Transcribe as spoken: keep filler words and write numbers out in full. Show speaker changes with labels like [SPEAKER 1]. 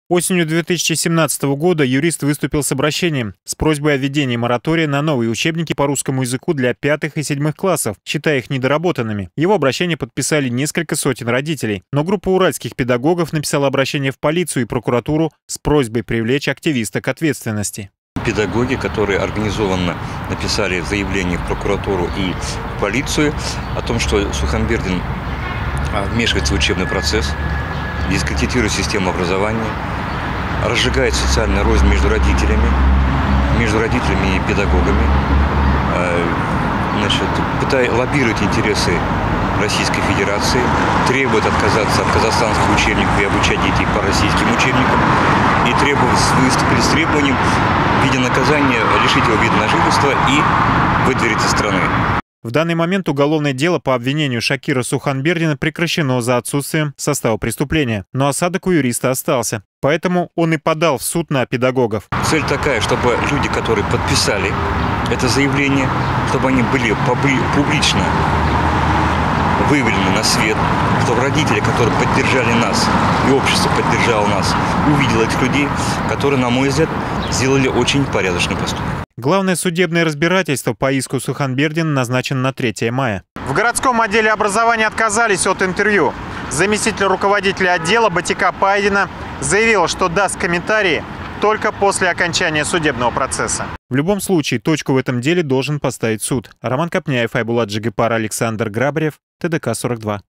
[SPEAKER 1] Осенью две тысячи семнадцатого года юрист выступил с обращением с просьбой о введении моратория на новые учебники по русскому языку для пятых и седьмых классов, считая их недоработанными. Его обращение подписали несколько сотен родителей. Но группа уральских педагогов написала обращение в полицию и прокуратуру с просьбой привлечь активиста к ответственности.
[SPEAKER 2] Педагоги, которые организованно написали заявление в прокуратуру и в полицию о том, что Суханбердин вмешивается в учебный процесс, дискредитирует систему образования, разжигает социальную рознь между родителями, между родителями и педагогами, значит, пытаясь лоббировать интересы Российской Федерации, требует отказаться от казахстанских учебников и обучать детей по российским учебникам, и требует, выступили с требованием в виде наказания лишить его вида на жительство и выдворить из страны.
[SPEAKER 1] В данный момент уголовное дело по обвинению Шакира Суханбердина прекращено за отсутствием состава преступления, но осадок у юриста остался. Поэтому он и подал в суд на педагогов.
[SPEAKER 2] Цель такая, чтобы люди, которые подписали это заявление, чтобы они были публично выявлены на свет, чтобы родители, которые поддержали нас, и общество поддержало нас, увидело этих людей, которые, на мой взгляд, сделали очень порядочный поступок.
[SPEAKER 1] Главное судебное разбирательство по иску Суханбердина назначено на третье мая. В городском отделе образования отказались от интервью. Заместитель руководителя отдела Батика Пайдина заявила, что даст комментарии только после окончания судебного процесса. В любом случае, точку в этом деле должен поставить суд. Роман Копняев, Айбулат Джигипар, Александр Грабарев, ТДК сорок два.